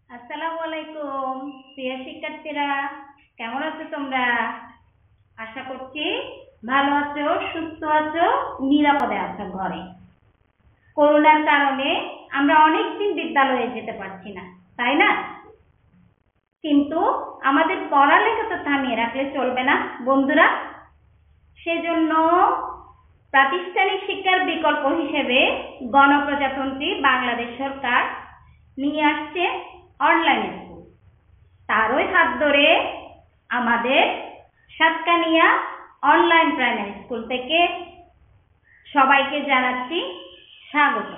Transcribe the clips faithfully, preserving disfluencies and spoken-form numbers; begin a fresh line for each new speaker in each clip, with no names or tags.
আসসালামু আলাইকুম প্রিয় শিক্ষার্থীরা, কেমন আছো তোমরা? আশা করছি ভালো আছো, সুস্থ আছো, নিরাপদে আছো ঘরে। করোনার কারণে আমরা অনেকদিন বিদ্যালয়ে যেতে পারছি না, তাই না? কিন্তু আমাদের পড়ালেখা তো থামিয়ে রাখলে চলবে না বন্ধুরা। সেজন্য প্রাতিষ্ঠানিক শিক্ষার বিকল্প হিসেবে গণপ্রজাতন্ত্রী বাংলাদেশ সরকার নিয়ে আসছে অনলাইন স্কুল। তারই হাত ধরে আমাদের সাতকানিয়া অনলাইন প্রাইমারি স্কুল থেকে সবাইকে জানাচ্ছি স্বাগত।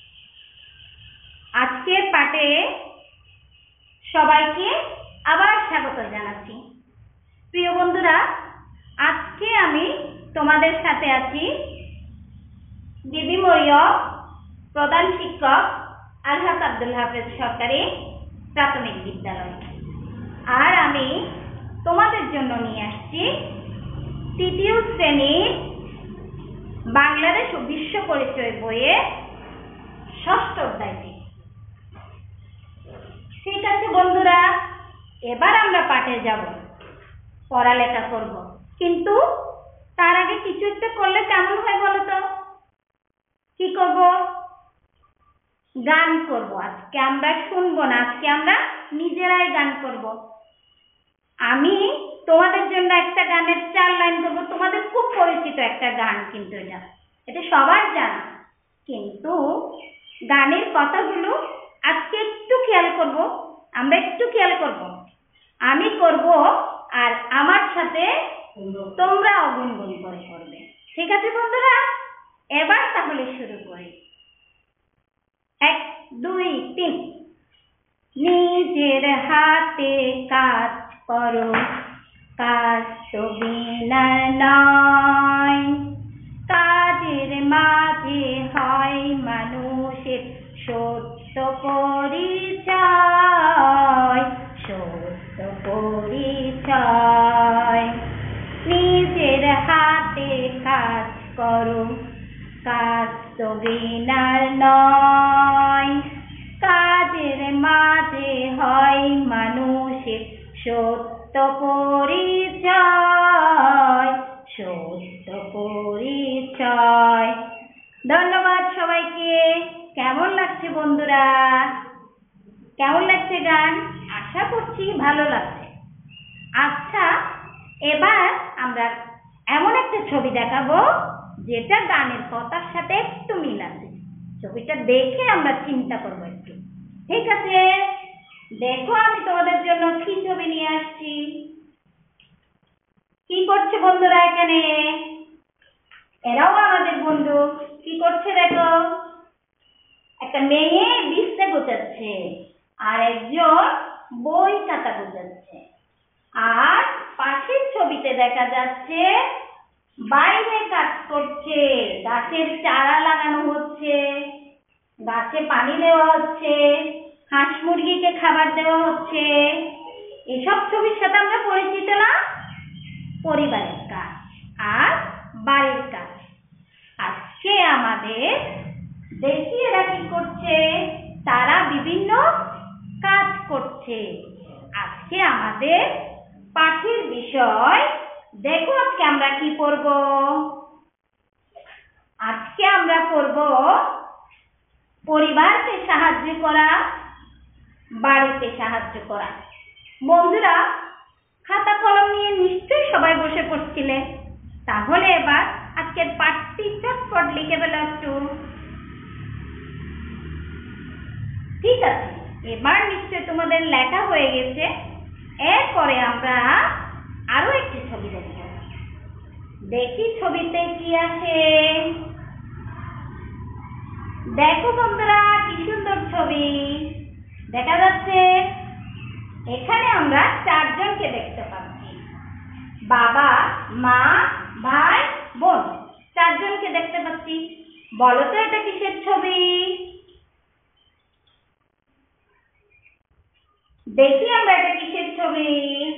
আজকের পাঠে সবাইকে আবার স্বাগত জানাচ্ছি। প্রিয় বন্ধুরা, আজকে আমি তোমাদের সাথে আছি দিদি মরিয়ম, প্রধান শিক্ষক আলহাজ আব্দুল হাফেজ সরকারি প্রাথমিক বিদ্যালয়। আর আমি তোমাদের জন্য নিয়ে আসছি তৃতীয় শ্রেণীর বাংলাদেশ ও বিশ্ব পরিচয় বইয়ের ষষ্ঠ অধ্যায়টি। ঠিক আছে বন্ধুরা, এবার আমরা পাঠে যাব, পড়ালেখা করব। কিন্তু তার আগে কিছু একটা করলে কেমন হয় বলো তো? কি করব? গান করব। আজকে আমরা শুনবো না, আজকে আমরা নিজেরাই গান করব। আমি তোমাদের জন্য একটা গানের চার লাইন করবো। তোমাদের খুব পরিচিত একটা গান, কিন্তু এটা এটা সবার জানা, কিন্তু গানের কথাগুলো আজকে একটু খেয়াল করব, আমরা একটু খেয়াল করব। আমি করব আর আমার সাথে তোমরা গুনগুন করে করবে। ঠিক আছে বন্ধুরা, এবার তাহলে শুরু করি। এক দুই তিন। নিজের হাতে কাজ করো, কাজ তো বিনার নয়, কাজের মাঝে হয় মানুষের সত্য পরিচয়, সত্য পরিচয়। নিজের হাতে কাজ করো, কাজ তো বিনার নয়, কাজের মাঝে হয় মানুষের সত্য পরিচয়, সত্য পরিচয়। ধন্যবাদ সবাইকে। কেমন লাগছে বন্ধুরা? কেমন লাগছে গান? আশা করছি ভালো লাগছে। আচ্ছা, এবার আমরা এমন একটা ছবি দেখাবো যেটা গানের কথার সাথে একটু মিল আছে। ছবিটা দেখে আমরা চিন্তা করবো একটু। ঠিক আছে, দেখো আমি তোমাদের জন্য কি ছবি নিয়ে আসছি। কি করছে বন্ধুরা এখানে? এরাও আমাদের বন্ধু। কি করছে দেখো? একটা মেয়ে বিছতে গোছাচ্ছে আর একজন বই খাতা গোছাচ্ছে। আর পাশের ছবিতে দেখা যাচ্ছে বাইরে কাজ করছে, গাছের চারা লাগানো হচ্ছে, গাছে পানি দেওয়া হচ্ছে, হাঁস মুরগিকে খাবার দেওয়া হচ্ছে। এসব ছবির সাথে আমরা পরিচিত না? পরিবারের কাজ আর বাড়ির কাজ। আজকে আমাদের দেখি এরা কি করছে। তারা বিভিন্ন কাজ করছে। আজকে আমাদের পাঠের বিষয়, দেখো আজকে আমরা কি পড়ব। আজকে আমরা পড়ব পরিবারকে সাহায্য করা, বাড়িতে সাহায্য করা। বন্ধুরা, খাতা কলম নিয়ে নিশ্চয়ই সবাই বসে পড়ছিলে। তাহলে এবার আজকের পাঠটি চটপট লিখে ফেলো একটু। ঠিক আছে, এবার নিশ্চয় তোমাদের লেখা হয়ে গেছে। এরপরে আমরা আরো একটি ছবি দেখব। দেখি ছবিতে কি আছে। দেখো বন্ধুরা, কি সুন্দর ছবি দেখা যাচ্ছে। এখানে আমরা চারজনকে দেখতে পাচ্ছি। বাবা, মা, ভাই, বোন, চারজনকে দেখতে পাচ্ছি। বলো তো এটা কিসের ছবি? দেখি আমরা এটা কিসের ছবি?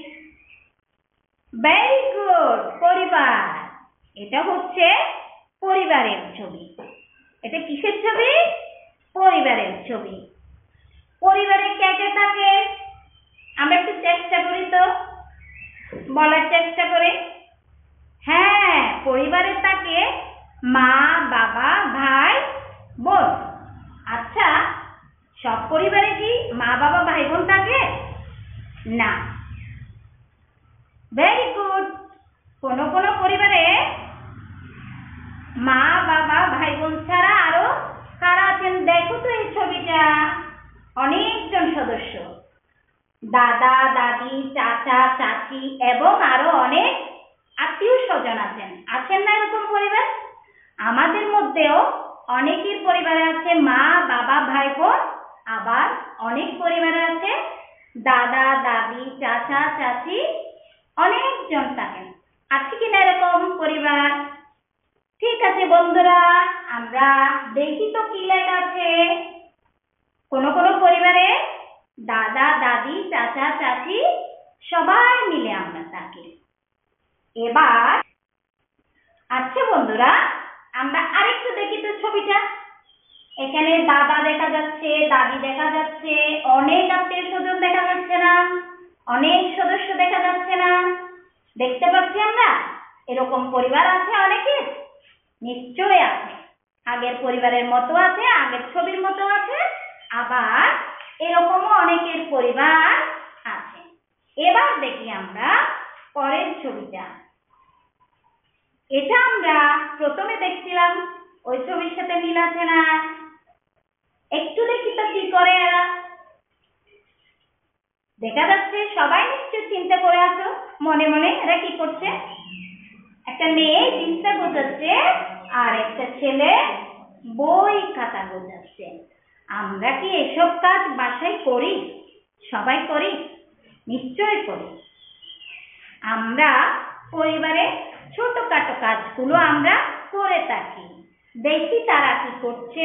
ভেরি গুড, পরিবার। এটা হচ্ছে পরিবারের ছবি। এটা কিসের ছবি? পরিবারের ছবি। পরিবারে কে কে থাকে? বলার চেষ্টা করে। হ্যাঁ, পরিবারে থাকে মা, বাবা, ভাই, বোন। আচ্ছা, সব পরিবারে কি মা, বাবা, ভাই, বোন থাকে? না। Very good. কোনো কোনো পরিবারে মা, বাবা, ভাই, বোন ছাড়া আরো কারা আছেন? দেখো তো এই ছবিটা, অনেকজন সদস্য, দাদা, দাদি, চাচা, চাচি এবং আরো অনেক আত্মীয় স্বজন আছেন। আছেন না এরকম পরিবার? আমাদের মধ্যেও অনেকের পরিবারে আছে মা, বাবা, ভাই, বোন, আবার অনেক পরিবারে আছে দাদা, দাদি, চাচা, চাচি, অনেকজন থাকেন। আছে কিনা এরকম পরিবার? ঠিক আছে বন্ধুরা, আমরা দেখি তো কি লেখা আছে। কোন কোন পরিবারে দাদা, দাদি, চাচা, চাচি সবাই মিলে আমরা থাকি। এবার আচ্ছা বন্ধুরা, আমরা আরেকটু দেখি তো ছবিটা। এখানে দাদা দেখা যাচ্ছে, দাদি দেখা যাচ্ছে, অনেক আত্মীয় স্বজন দেখা যাচ্ছে না? অনেক সদস্য দেখা যাচ্ছে না? দেখতে পাচ্ছি আমরা? এরকম পরিবার আছে অনেকের? নিশ্চয় আছে। আগের পরিবারের মতো আছে, আগের ছবির মতো আছে, আবার এরকমও অনেকের পরিবার আছে। এবার দেখি আমরা পরের ছবিটা। এটা আমরা প্রথমে দেখছিলাম, ওই ছবির সাথে মিল আছে না? একটু দেখি তো কি করে এরা। দেখা যাচ্ছে সবাই নিশ্চয় চিন্তা করে আছো মনে মনে, এরা কি করছে? একটা মেয়ে দিস্তা গোছাচ্ছে আর একটা ছেলে বই খাতা গোছাচ্ছে। আমরা কি এসব কাজ বাসায় করি? সবাই করি? নিশ্চয় করি। আমরা পরিবারে ছোটখাটো কাজগুলো আমরা করে থাকি। দেখি তারা কি করছে।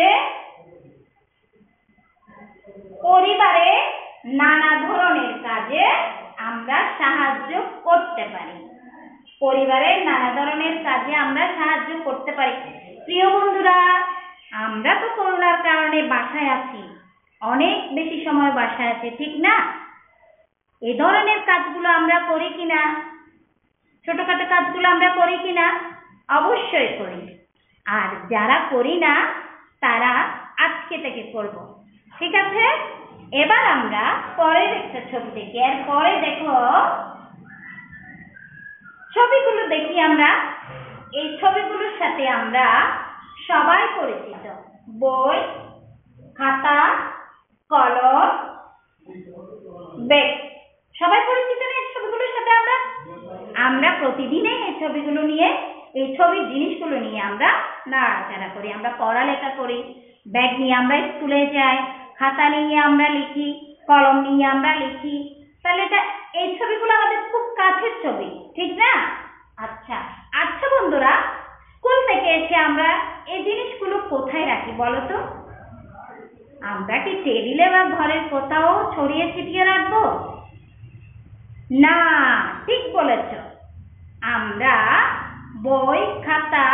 পরিবারে নানা ধরনের কাজে আমরা সাহায্য করতে পারি। পরিবারের নানা ধরনের কাজে আমরা সাহায্য করতে পারি। প্রিয় বন্ধুরা, আমরা তো করোনার কারণে বাসায় আছি, অনেক বেশি সময় বাসায় আছি, ঠিক না? এই ধরনের কাজগুলো আমরা করি কিনা? ছোটখাটো কাজগুলো আমরা করি কিনা? অবশ্যই করি। আর যারা করি না তারা আজকে থেকে করব। ঠিক আছে? এবার আমরা পরের একটা ছবি দেখি। এর পরে দেখো ছবিগুলো দেখি আমরা। এই ছবিগুলোর সাথে আমরা সবাই পরিচিত। বই, খাতা, কলম, ব্যাগ, সবাই পরিচিত না এই ছবিগুলোর সাথে? আমরা আমরা প্রতিদিনই এই ছবিগুলো নিয়ে, এই ছবির জিনিসগুলো নিয়ে আমরা নাড়াচাড়া করি। আমরা পড়ালেখা করি, ব্যাগ নিয়ে আমরা স্কুলে যাই, খাতা নিয়ে আমরা লিখি, কলম নিয়ে আমরা লিখি। তাহলে এটা এই ছবিগুলো আমাদের খুব কাছের ছবি, ঠিক না? আচ্ছা আচ্ছা বন্ধুরা, স্কুল থেকে এসে আমরা এই জিনিসগুলো কোথায় রাখি বলো তো? আমরা কি টেবিলে বা ঘরের কোথাও ছড়িয়ে ছিটিয়ে রাখবো? না, ঠিক বলেছ। আমরা বই, খাতা,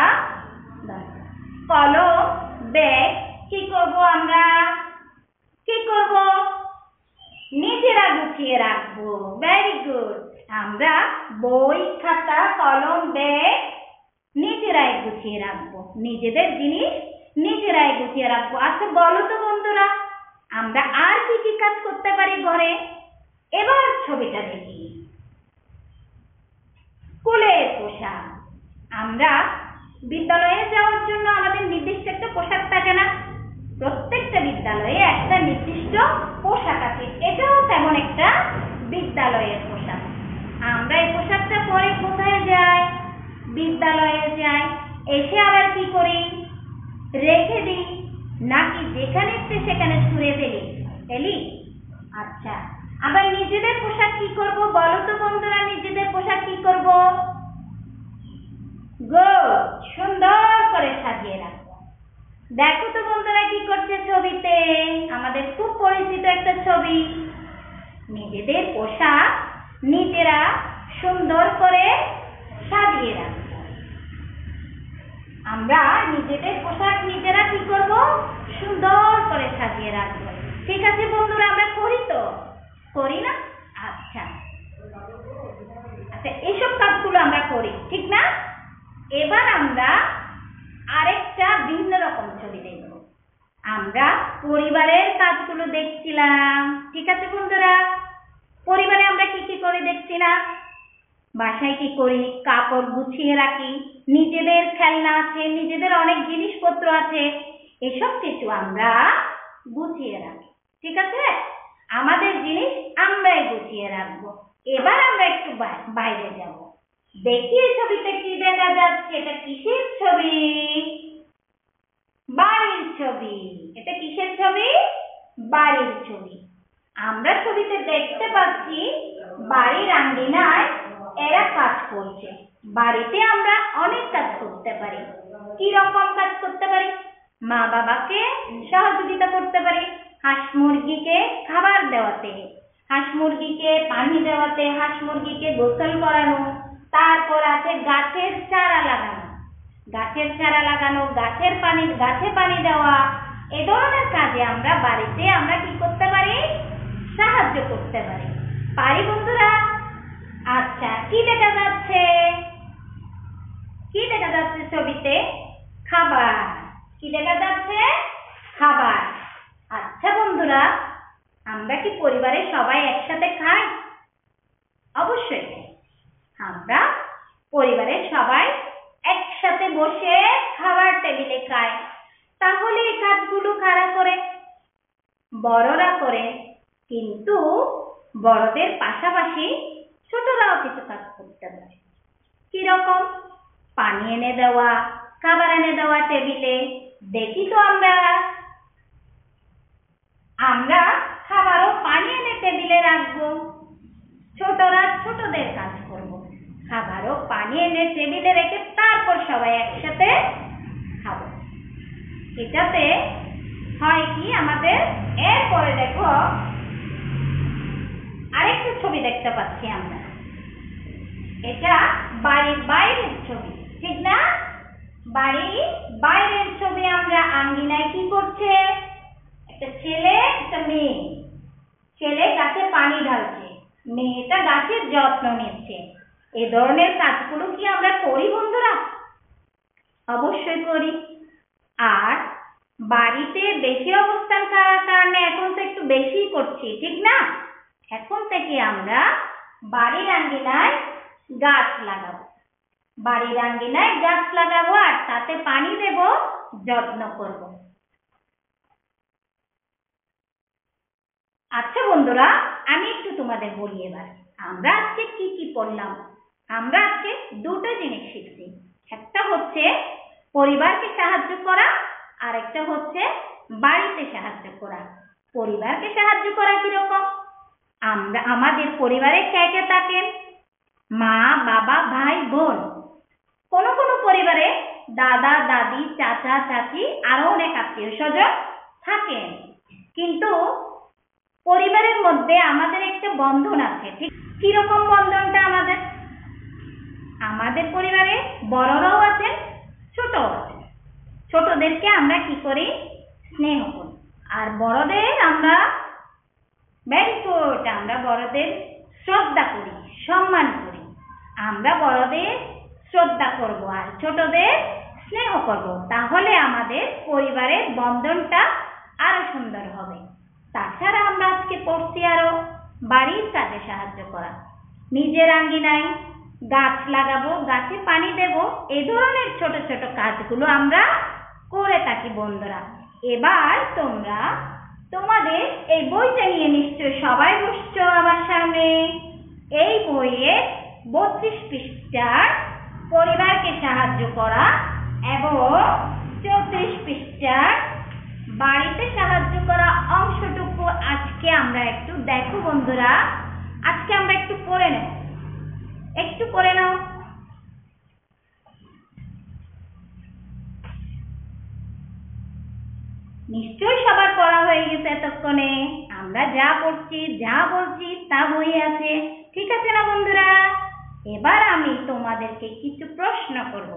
কলম, ব্যাগ কি করব? আমরা কি করব? নিজেরা গুছিয়ে রাখবো। Very good. আমরা বই, খাতা, কলম, ব্যাগ নিজেরাই গুছিয়ে রাখবো। নিজেদের জিনিস নিজেরাই গুছিয়ে রাখবো। আচ্ছা বলো তো বন্ধুরা, আমরা আর কি কি কাজ করতে পারি ঘরে? এবার ছবিটা দেখি। স্কুলের পোশাক। আমরা বিদ্যালয়ে যাওয়ার জন্য আমাদের নির্দিষ্ট একটা পোশাক থাকে না? প্রত্যেকটা বিদ্যালয়ে একটা নির্দিষ্ট পোশাক আছে। এটাও তেমন একটা বিদ্যালয়ের পোশাক। আমরা এই পোশাকটা পরে কোথায় যাই? বিদ্যালয়ে যাই। এসে আবার কি করি? রেখে দিই, নাকি যেখানে ইচ্ছে সেখানে ছুঁড়ে ফেলি? ফেলি। আচ্ছা, আবার নিজেদের পোশাক কি করব বলো তো বন্ধুরা? নিজেদের পোশাক কি করব? গুড, সুন্দর করে সাজিয়ে রাখবো। দেখো তো বন্ধুরা কি করছে ছবিতে? আমাদের খুব পরিচিত একটা ছবি। নিজেদের পোশাক নিজেরা সুন্দর করে সাজিয়ে রাখবো। আমরা নিজেদের পোশাক নিজেরা কি করব? সুন্দর করে সাজিয়ে রাখবো। ঠিক আছে বন্ধুরা, আমরা করি তো? করি না? আচ্ছা আচ্ছা এই দেখছিলাম। ঠিক আছে বন্ধুরা, পরিবারে আমরা কি কি করি দেখছি না? বাসায় কি করি? কাপড় গুছিয়ে রাখি, নিজেদের খেলনা আছে, নিজেদের অনেক জিনিসপত্র আছে, এসব কিছু আমরা গুছিয়ে রাখি। ঠিক আছে, আমাদের জিনিস আমরাই গুছিয়ে রাখবো। এবার আমরা একটু বাইরে যাব, দেখি এই ছবিতে কি দেখা যাচ্ছে। এটা কিসের ছবি? বাড়ির ছবি। এটা কিসের ছবি? বাড়ির ছবি। আমরা ছবিতে দেখতে পাচ্ছি বাড়ির আঙ্গিনায় এরা কাজ করছে। বাড়িতে আমরা অনেক কাজ করতে পারি। কি রকম কাজ করতে পারি? মা বাবাকে সহযোগিতা করতে পারি, হাঁস মুরগিকে খাবার দেওয়াতে, হাঁস মুরগিকে পানি দেওয়াতে, হাঁস মুরগিকে গোসল করানো, তারপর আছে গাছের চারা লাগানো, গাছের চারা লাগানো, গাছের পানি গাছে পানি দেওয়া, এ ধরনের কাজে আমরা বাড়িতে আমরা কি করতে পারি? সাহায্য করতে পারি। পারি বন্ধুরা? আচ্ছা, কি দেখা যাচ্ছে? কি দেখা যাচ্ছে ছবিতে? খাবার। কি দেখা যাচ্ছে? খাবার। আচ্ছা বন্ধুরা, আমরা কি পরিবারের সবাই একসাথে খাই? অবশ্যই খাই। আমরা পরিবারের সবাই একসাথে বসে খাবার টেবিলে খাই। তাহলে এই কাজগুলো কারা করে? বড়রা করে, কিন্তু বড়দের পাশাপাশি ছোটরাও কিছু কাজ করতে পারে। কিরকম? পানি এনে দেওয়া, খাবার এনে দেওয়া টেবিলে। দেখি তো আমরা আমরা খাবারও পানি এনে টেবিলে রাখবো। ছোটরা ছোটদের কাজ করব, খাবারও পানি এনে টেবিলে রেখে তারপর সবাই একসাথে খাবো। এটাতে হয় কি আমাদের? এরপরে দেখো আরেকটা ছবি দেখতে পাচ্ছি আমরা। এটা বাড়ির বাইরের ছবি, ঠিক না? বাড়ির বাইরের ছবি। আমরা আঙ্গিনায় কি করছে? একটা ছেলে, একটা মেয়ে। ছেলে গাছে পানি ঢালছে, মেয়েটা গাছের যত্ন নিচ্ছে। এ ধরনের কাজগুলো কি আমরা করি বন্ধুরা? অবশ্যই করি। আর বাড়িতে বেশি অবস্থান করার কারণে এখন তো একটু বেশি করছি, ঠিক না? এখন থেকে আমরা বাড়ির আঙ্গিনায় গাছ লাগাবো, বাড়ির আঙ্গিনায় গাছ লাগাবো আর তাতে পানি দেব, যত্ন করব। আচ্ছা বন্ধুরা, আমি একটু তোমাদের বলি এবার আমরা আজকে কি কি পড়লাম। আমরা আজকে দুটো জিনিস শিখছি। একটা হচ্ছে পরিবারকে সাহায্য করা, আর একটা হচ্ছে বাড়িতে সাহায্য করা। পরিবারকে সাহায্য করা কিরকম? আমরা আমাদের পরিবারে কে কে থাকেন? মা, বাবা, ভাই, বোন। কোন কোন পরিবারে দাদা, দাদি, চাচা, চাচি আরো অনেক আত্মীয় স্বজন থাকেন। কিন্তু পরিবারের মধ্যে আমাদের একটা বন্ধন আছে, ঠিক? কিরকম বন্ধনটা আমাদের? আমাদের পরিবারে বড়রাও আছেন, ছোটও আছেন। ছোটদেরকে আমরা কি করি? স্নেহ করি। আর বড়দের আমরা ভেরি গুড আমরা বড়দের শ্রদ্ধা করি, সম্মান করি। আমরা বড়দের শ্রদ্ধা করব আর ছোটদের স্নেহ করব। তাহলে আমাদের পরিবারের বন্ধনটা আরো সুন্দর হবে। তাছাড়া আমরা আজকে পড়ছি আরো বাড়ির কাজে সাহায্য করা, নিজের আঙ্গিনায় গাছ লাগাবো, গাছে পানি দেব, এই ধরনের ছোট ছোট কাজগুলো আমরা করে থাকি বন্ধুরা। এবার তোমরা তোমাদের এই বইটা নিয়ে নিশ্চয় সবাই বসছো আমার সামনে। এই বইয়ে বত্রিশ পৃষ্ঠার পরিবারকে সাহায্য করা এবং চৌত্রিশ পৃষ্ঠার বাড়িতে সাহায্য করা অংশটুকু আজকে আমরা একটু দেখো বন্ধুরা। আজকে আমরা একটু পড়ে নেব, একটু পড়ে নাও। নিশ্চয়ই সবার পড়া হয়ে গেছে এতক্ষণে। আমরা যা পড়ছি, যা বলছি তা বই আছে, ঠিক আছে না বন্ধুরা? এবার আমি তোমাদেরকে কিছু প্রশ্ন করব।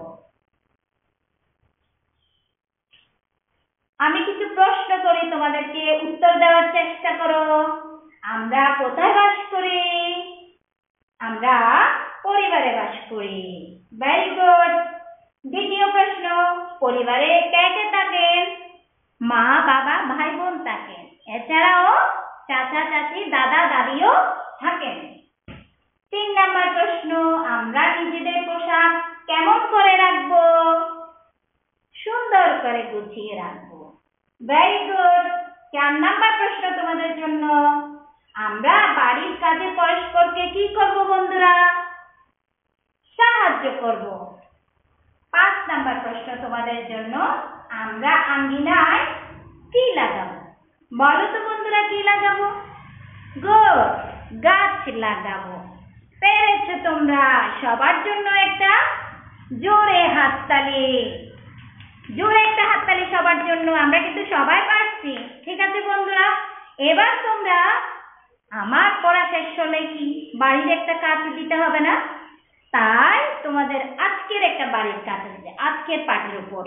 আমি কিছু প্রশ্ন করি, তোমাদেরকে উত্তর দেওয়ার চেষ্টা করো। আমরা কোথায় বাস করি? আমরা পরিবারে বাস করি। Very good. দ্বিতীয় প্রশ্ন, পরিবারে কে কে থাকেন? মা, বাবা, ভাই, বোন থাকেন। এছাড়াও চাচা চাচি দাদা দাদিও থাকেন। তিন নাম্বার প্রশ্ন, আমরা নিজেদের পোশাক কেমন করে রাখবো? সুন্দর করে গুছিয়ে রাখবো। Very good. চার নাম্বার প্রশ্ন তোমাদের জন্য, আমরা বাড়ির কাজে পরস্পরকে কি করব বন্ধুরা? সাহায্য করব। পাঁচ নাম্বার প্রশ্ন তোমাদের জন্য, আমরা আঙ্গিনায় কি লাগাবো? বলো তো বন্ধুরা, কি লাগাবো? গুড, গাছ লাগাবো। পেরেছো তোমরা। সবার জন্য একটা জোরে হাততালি, জোরে একটা হাততালি সবার জন্য। আমরা কিন্তু সবাই পারছি। ঠিক আছে বন্ধুরা, এবার তোমরা আমার পড়া শেষ হলে কি বাড়ির একটা কাজ দিতে হবে না? তাই তোমাদের আজকের একটা বাড়ির কাজ আছে, আজকের পাঠের উপর।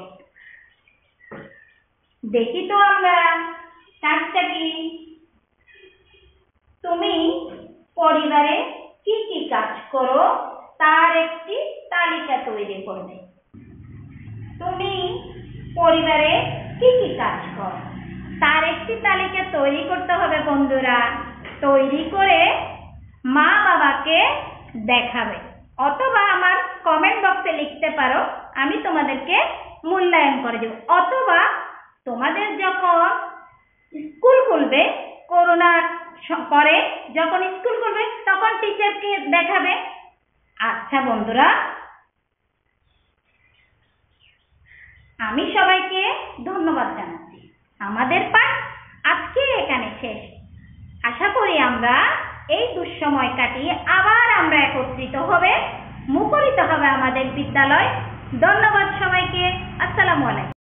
দেখি তো আমরা কাজটা কি। তুমি পরিবারে কি কি কাজ করো তার একটি তালিকা তৈরি করবে। তুমি পরিবারে কি কি কাজ করো তার একটি তালিকা তৈরি করতে হবে বন্ধুরা। তৈরি করে মা বাবাকে দেখাবে, অথবা আমার কমেন্ট বক্সে লিখতে পারো, আমি তোমাদেরকে মূল্যায়ন করে দেব। অথবা তোমাদের যখন স্কুল খুলবে, করোনার পরে যখন স্কুল খুলবে তখন টিচারকে দেখাবে। আচ্ছা বন্ধুরা, আমি সবাইকে ধন্যবাদ জানাচ্ছি। আমাদের পাঠ আজকে এখানে শেষ। আশা করি আমরা এই দুঃসময় কাটিয়ে আবার আমরা একত্রিত হবে, মুখরিত হবে আমাদের বিদ্যালয়। ধন্যবাদ সবাইকে। আসসালামু আলাইকুম।